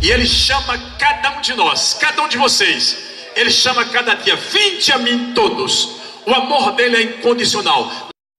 E Ele chama cada um de nós, cada um de vocês. Ele chama cada dia: vinde a mim todos. O amor dele é incondicional.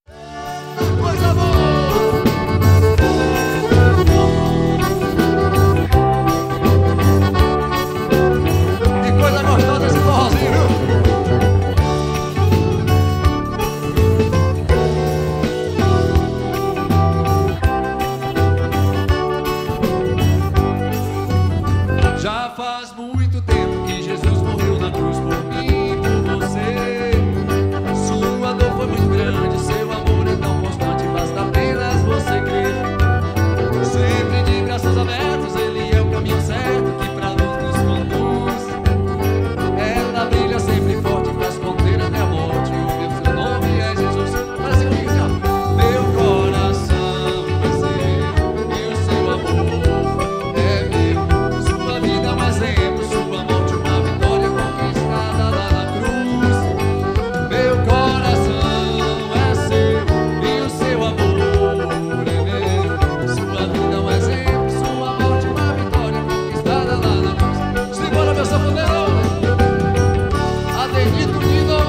Já faz muito tempo que Jesus morreu na cruz por mim e por você. Sua dor foi muito grande, seu amor é tão constante, basta apenas você crer. Sempre de braços abertos, Ele é o caminho certo que pra luz nos conduz. Ela brilha sempre forte, faz esconder até a morte. O seu nome é Jesus. Parece comigo assim, ó. Meu coração é seu e o seu amor é meu. Sua vida é um exemplo, sua morte uma vitória conquistada lá na cruz. Meu coração é seu e o seu amor é meu. Sua vida é um exemplo, sua morte uma vitória conquistada lá na cruz. Segura meu sanfoneiro, Adenito Nino.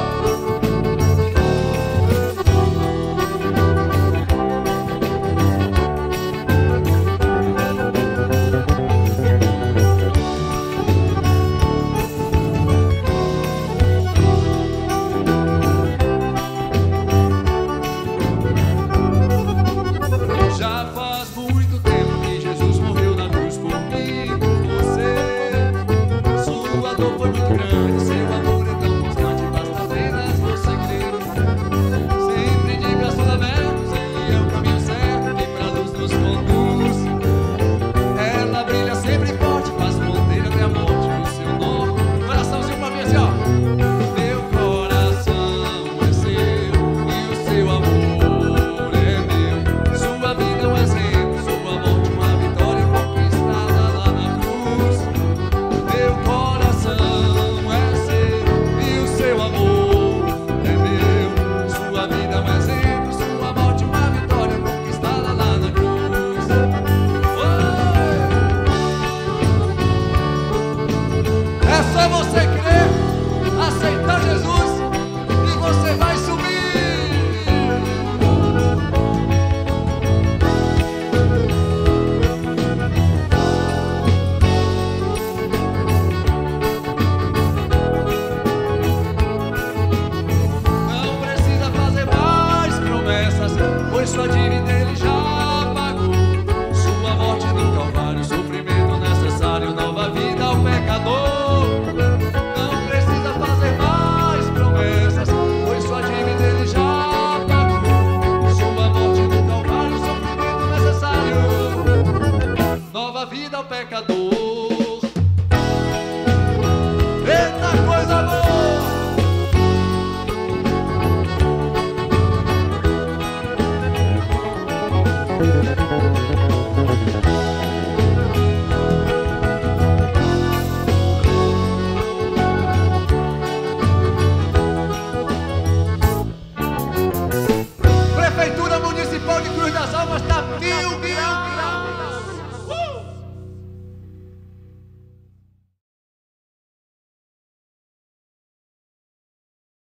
Já faz muito tempo que Jesus morreu na cruz por mim e por você. Sua dor foi muito grande, seu